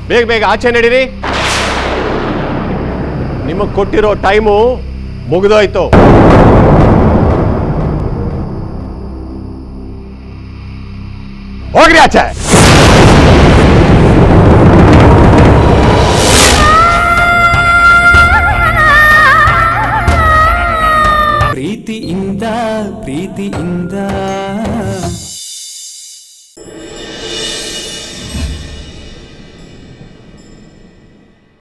ಬೇಗ ಬೇಗ ಆಚೆ ನಡೀರಿ. ನಿಮಗೆ ಕೊಟ್ಟಿರೋ ಟೈಮು ಮುಗಿದೋಯ್ತು. ಹೋಗ್ರಿ ಆಚೆ. ಪ್ರೀತಿಯಿಂದ